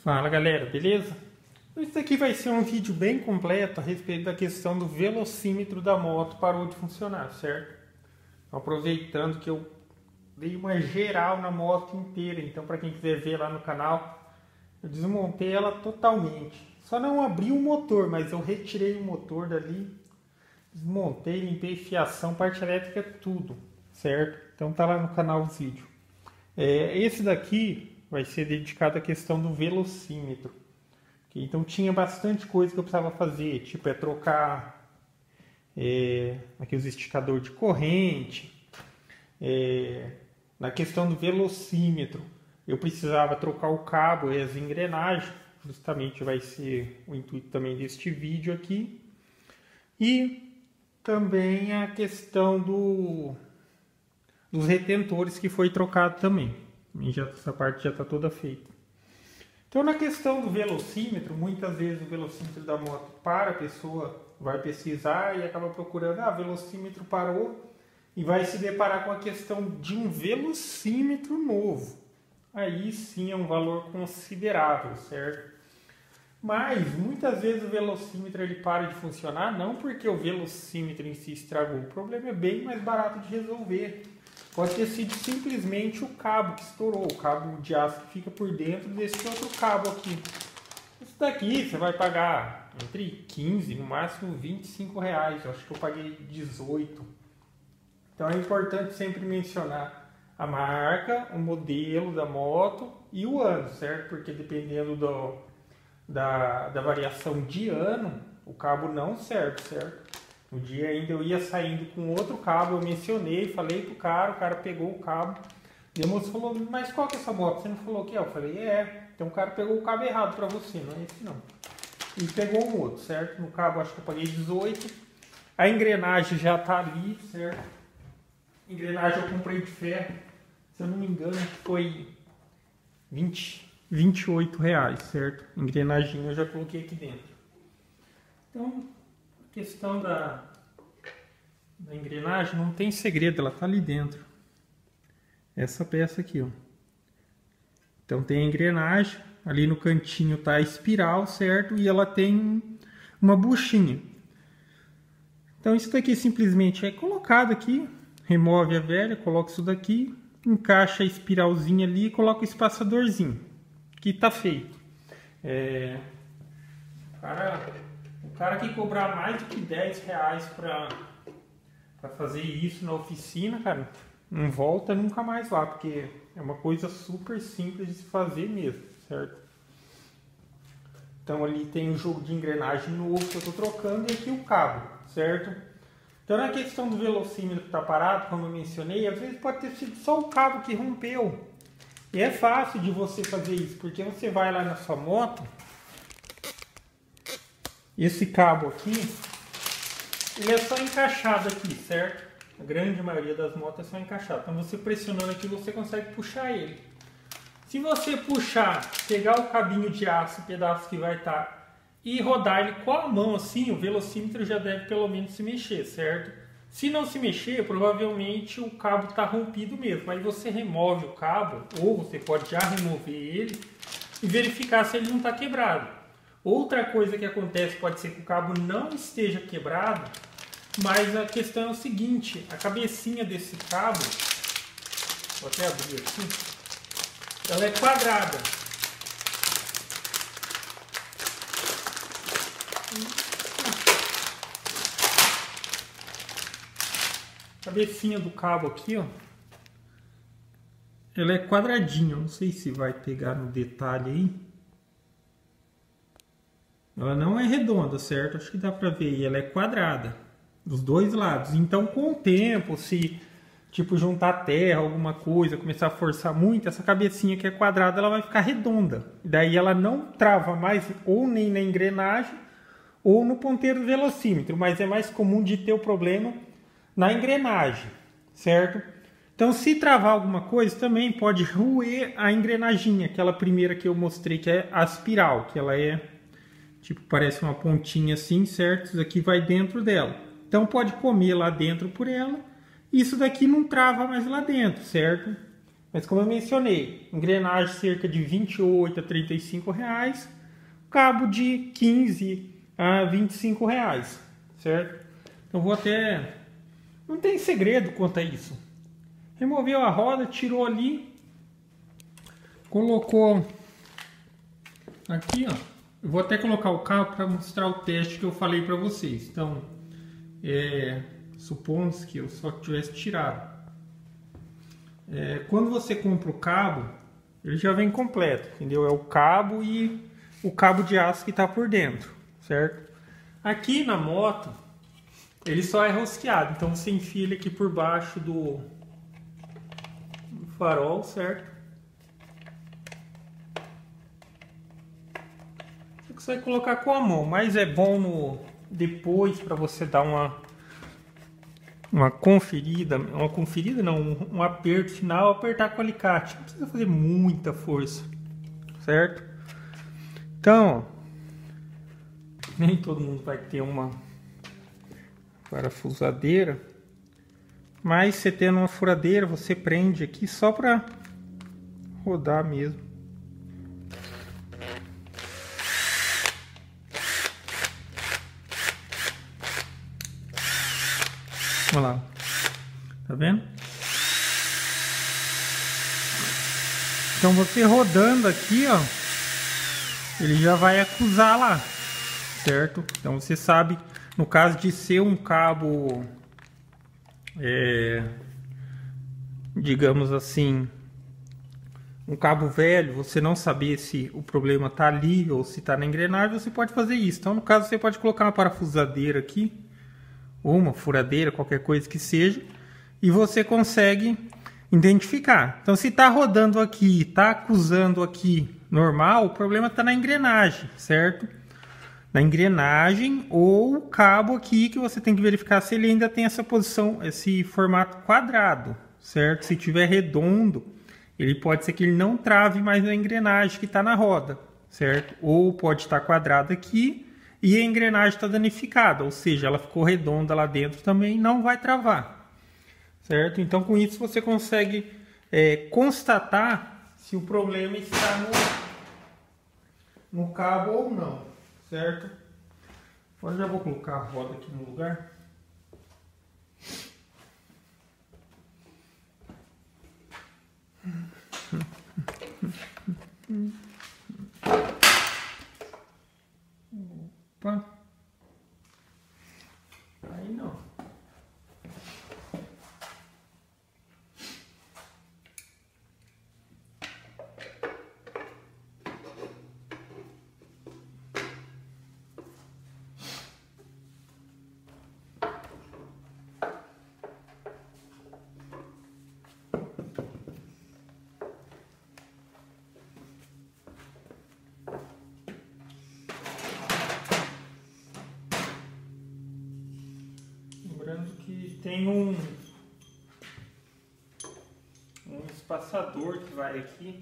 Fala galera, beleza? Esse aqui vai ser um vídeo bem completo a respeito da questão do velocímetro da moto parou de funcionar, certo? Aproveitando que eu dei uma geral na moto inteira, então para quem quiser ver lá no canal, eu desmontei ela totalmente. Só não abri o motor, mas eu retirei o motor dali, desmontei, limpei fiação, parte elétrica, tudo, certo? Então tá lá no canal os vídeos. Esse daqui vai ser dedicado à questão do velocímetro. Então tinha bastante coisa que eu precisava fazer, tipo trocar aqui os esticadores de corrente. Na questão do velocímetro, eu precisava trocar o cabo e as engrenagens, justamente vai ser o intuito também deste vídeo aqui. E também a questão dos retentores que foi trocado também. Essa parte já está toda feita. Então, na questão do velocímetro, muitas vezes o velocímetro da moto para, a pessoa vai pesquisar e acaba procurando, velocímetro parou, e vai se deparar com a questão de um velocímetro novo. Aí sim é um valor considerável, certo? Mas, muitas vezes o velocímetro ele para de funcionar, não porque o velocímetro em si estragou. O problema é bem mais barato de resolver. Pode ter sido simplesmente o cabo que estourou, o cabo de aço que fica por dentro desse outro cabo aqui. Isso daqui você vai pagar entre 15, no máximo 25 reais. Eu acho que eu paguei 18. Então é importante sempre mencionar a marca, o modelo da moto e o ano, certo? Porque dependendo da variação de ano, o cabo não serve, certo? No dia ainda eu ia saindo com outro cabo, eu mencionei, falei pro cara, o cara pegou o cabo. E a moça falou, mas qual que é essa moto? Você não falou que é? Eu falei, então o cara pegou o cabo errado pra você, não é esse não. E pegou um outro, certo? No cabo acho que eu paguei 18. A engrenagem já tá ali, certo? A engrenagem eu comprei de ferro, se eu não me engano foi 28 reais, certo? A engrenagem eu já coloquei aqui dentro. Então, questão da engrenagem não tem segredo, ela tá ali dentro. Essa peça aqui, ó. Então tem a engrenagem, ali no cantinho tá a espiral, certo? E ela tem uma buchinha. Então isso daqui simplesmente é colocado aqui, remove a velha, coloca isso daqui, encaixa a espiralzinha ali e coloca o espaçadorzinho, que tá feito. O cara que cobrar mais do que 10 reais pra fazer isso na oficina, cara, não volta nunca mais lá, porque é uma coisa super simples de se fazer mesmo, certo? Então ali tem o jogo de engrenagem novo que eu tô trocando e aqui o cabo, certo? Então na questão do velocímetro que tá parado, como eu mencionei, às vezes pode ter sido só o cabo que rompeu. E é fácil de você fazer isso, porque você vai lá na sua moto. Esse cabo aqui, ele é só encaixado aqui, certo? A grande maioria das motos é só encaixado. Então você pressionando aqui, você consegue puxar ele. Se você puxar, pegar o cabinho de aço, o pedaço que vai estar, e rodar ele com a mão assim, o velocímetro já deve pelo menos se mexer, certo? Se não se mexer, provavelmente o cabo está rompido mesmo. Aí você remove o cabo, ou você pode já remover ele, e verificar se ele não está quebrado. Outra coisa que acontece pode ser que o cabo não esteja quebrado, mas a questão é o seguinte, a cabecinha desse cabo, vou até abrir aqui, ela é quadrada. A cabecinha do cabo aqui, ó, ela é quadradinha, não sei se vai pegar no detalhe aí. Ela não é redonda, certo? Acho que dá pra ver. E ela é quadrada, dos dois lados. Então, com o tempo, se tipo juntar terra, alguma coisa, começar a forçar muito, essa cabecinha que é quadrada, ela vai ficar redonda. Daí ela não trava mais ou nem na engrenagem ou no ponteiro do velocímetro. Mas é mais comum de ter o problema na engrenagem, certo? Então, se travar alguma coisa, também pode roer a engrenaginha, aquela primeira que eu mostrei, que é a espiral, que ela é... tipo, parece uma pontinha assim, certo? Isso aqui vai dentro dela. Então pode comer lá dentro por ela. Isso daqui não trava mais lá dentro, certo? Mas como eu mencionei, engrenagem cerca de 28 a 35 reais, cabo de 15 a 25 reais, certo? Então vou até... Não tem segredo quanto a isso. Removeu a roda, tirou ali, colocou aqui, ó. Eu vou até colocar o cabo para mostrar o teste que eu falei para vocês. Então, supondo que eu só tivesse tirado. Quando você compra o cabo, ele já vem completo, entendeu? É o cabo e o cabo de aço que está por dentro, certo? Aqui na moto, ele só é rosqueado, então você enfia ele aqui por baixo do farol, certo? Você consegue colocar com a mão, mas é bom depois para você dar uma conferida não, um aperto final, apertar com o alicate. Não precisa fazer muita força, certo? Então, nem todo mundo vai ter uma parafusadeira, mas você tendo uma furadeira, você prende aqui só para rodar mesmo. Olha lá, tá vendo? Então você rodando aqui, ó, ele já vai acusar lá, certo? Então você sabe, no caso de ser um cabo, digamos assim, um cabo velho, você não saber se o problema tá ali ou se tá na engrenagem, você pode fazer isso. Então no caso você pode colocar uma parafusadeira aqui, ou uma furadeira, qualquer coisa que seja, e você consegue identificar. Então se está rodando aqui, está acusando aqui normal, o problema está na engrenagem, certo? Na engrenagem ou o cabo aqui, que você tem que verificar se ele ainda tem essa posição, esse formato quadrado, certo? Se tiver redondo, ele pode ser que ele não trave mais na engrenagem que está na roda, certo? Ou pode estar quadrado aqui e a engrenagem está danificada, ou seja, ela ficou redonda lá dentro também, não vai travar, certo? Então com isso você consegue constatar se o problema está no cabo ou não, certo? Agora já vou colocar a roda aqui no lugar. Opa. Aí não. Lembrando que tem um espaçador que vai aqui.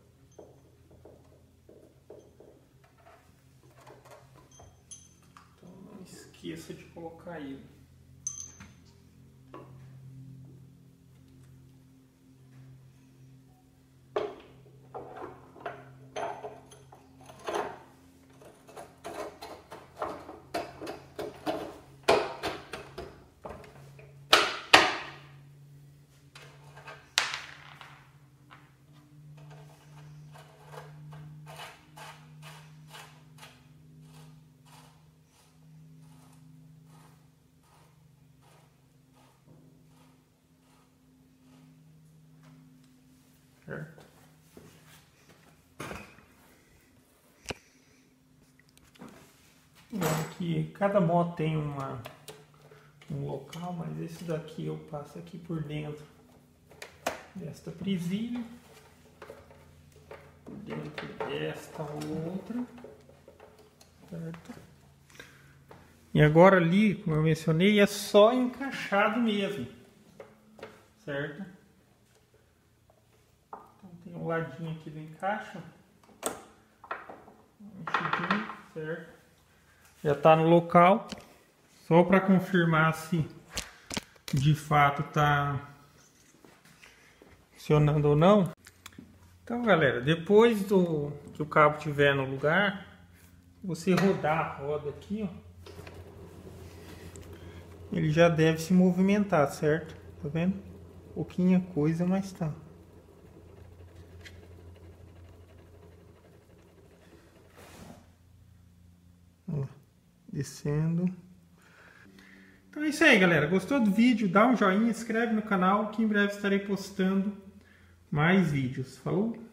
Então não esqueça de colocar ele. Certo? Aqui, cada moto tem um local, mas esse daqui eu passo aqui por dentro desta presilha, por dentro desta outra, certo? E agora ali, como eu mencionei, é só encaixado mesmo, certo? Tem um ladinho aqui do encaixe, mexidinho, certo? Já está no local, só para confirmar se de fato funcionando ou não. Então, galera, depois que o cabo estiver no lugar, você rodar a roda aqui, ó, ele já deve se movimentar, certo? Tá vendo? Pouquinha coisa, mas tá. Ó, descendo. Então é isso aí, galera. Gostou do vídeo? Dá um joinha, inscreve no canal que em breve estarei postando mais vídeos. Falou?